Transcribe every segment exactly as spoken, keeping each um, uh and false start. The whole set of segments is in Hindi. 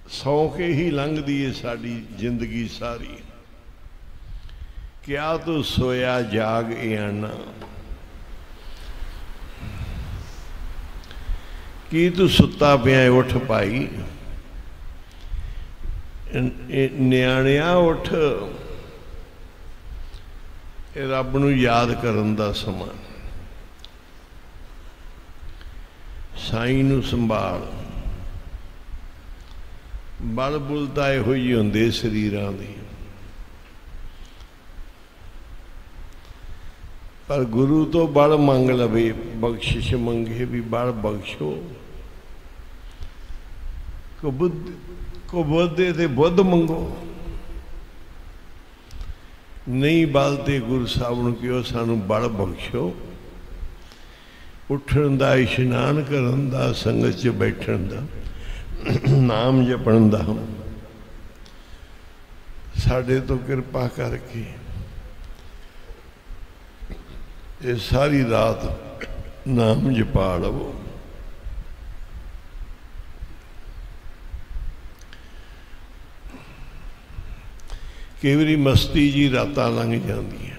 सौ के ही लंघदी है साड़ी जिंदगी सारी। क्या तू सोया जाग आना, की तू सुता पिया उठ पाई। न्याणिया उठ, रब नूं याद करन दा समा। साईं नूं संभाल, बल बुल तां इहो ही हुंदे शरीरां दे, पर गुरु तो बल मंग लवे, बख्शिश मंगे भी बल बख्शो। को बुद्ध को बुद्धे ते बुद्ध मंगो, नहीं बल ते गुरु साहब नूं कहो सानू बल बख्शो। उठण दा, इशनान करन दा, संगत च बैठण दा, नाम जपण दा, साडे तो कृपा करके ये सारी रात नाम जपा लवो। कई बारी मस्ती जी रातां लंघ जांदियां।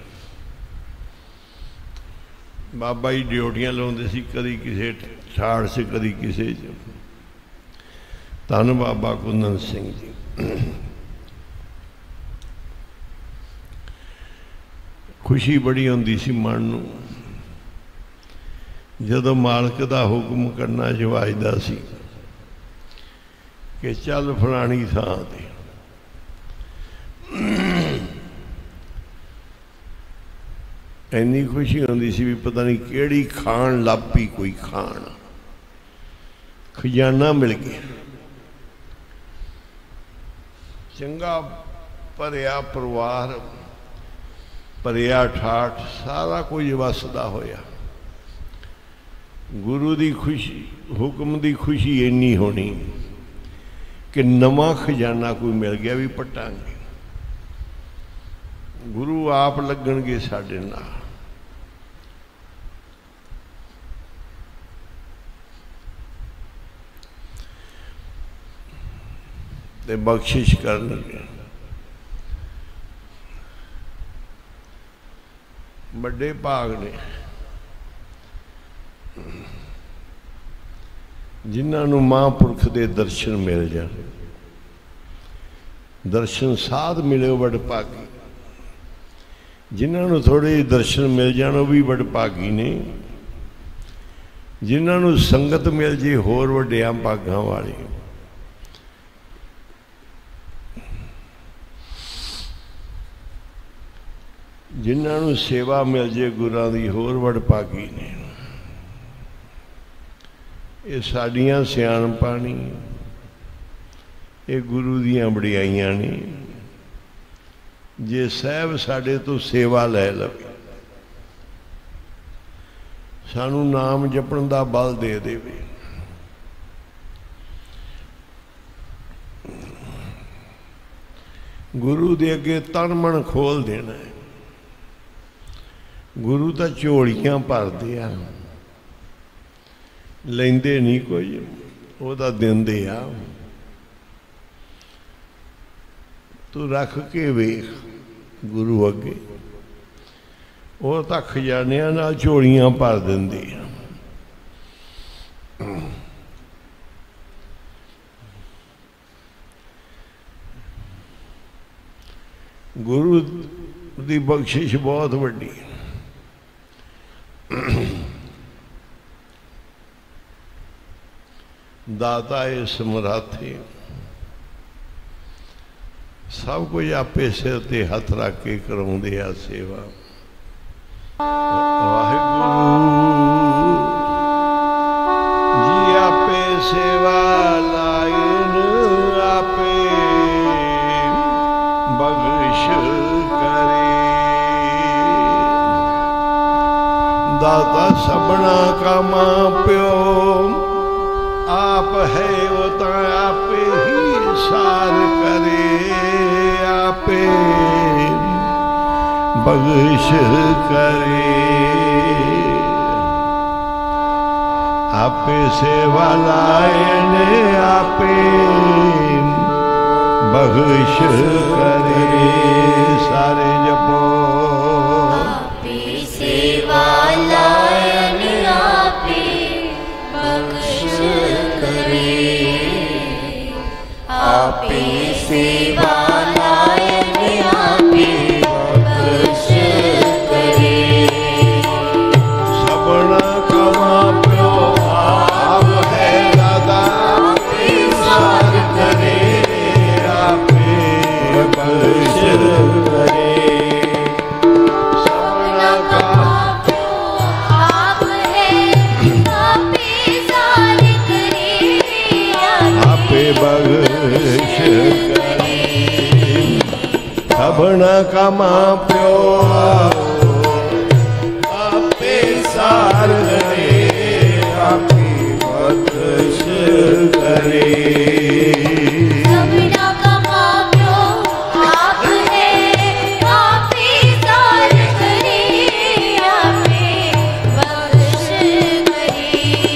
बाबा जी ड्यूटियां लाउंदे सी, कदी किसे ठाड़ से कदी किसे च। धन बाबा कुंदन सिंह जी, खुशी बड़ी होंदी सी मन नूं जदों मालक दा हुक्म करना जवाजदा सी कि चल फलानी थां ते। इन्नी खुशी होंदी सी भी पता नहीं केड़ी खान लग पई, कोई खान खजाना मिल गया। चंगा भरिया परिवार, भरिया ठाठ, सारा कुछ वसदा होया। गुरु दी खुशी, हुक्म दी खुशी इन्नी होनी कि नवा खजाना कोई मिल गया भी पटांगे। गुरु आप लगणगे साडे नाल। ते बख्शिश करनगे। बड़े भाग ने जिन्होंने महापुरख के दर्शन मिल जाए। दर्शन साध मिले बड़ भागी, जिन्होंने थोड़े दर्शन मिल जाए वह भी बड़ भागी ने। जिन्होंने संगत मिल जाए होर वड्डियां भागां वाले। जिन्होंने सेवा मिल जाए गुरां दी होर वड़ भागी ने। ये साडियां सियाणपां ने, ये गुरु दियां बड़ियाइयां ने। जे साहब साडे तो सेवा लै लवे, सानू नाम जपण दा बल दे देवे, गुरु दे अगे तन मन खोल देना है। गुरु तो झोलियां भरदे आ, लैंदे नहीं कोई, वो तो दिंदे आ। तू रख के वेख गुरु अगे, वो तो खजानियां नाल झोलियां भर दिंदे आ। गुरु दी बख्शिश बहुत वड्डी। दाता है समराथे, सब कुछ आपे सिर ते हथ रख के कराउंदे आ सेवा। वाहिगुरू जी आपे सेवा लाइन, आपे बख्श करे। दाता सबना का मां प्यो, आप है वो तो आपे ही सार करे। आपे बख्श करे, आपे सेवा लाए ने, आपे बख्श करे। सारे जपो आपे सेवा लायन आपे बख्श करे। आपे सेवा लायन आपे बख्श करे। सबना का माप्यो आप है दादा आपे सार करे। आपे बख्श करे। सबना का आप है आपे सार करे। आपे बख्श करे। सबना का माप्यो आपे सार करे। आपे बख्श करे। सबना का माप्यो आप है आपे सार करे। आपे बख्श करे।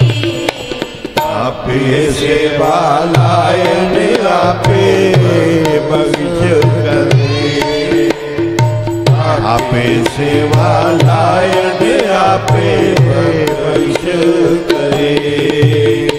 आपे सेवा लायन आपे बख्श करे। आपे सेवा लायन आपे बख्श करे।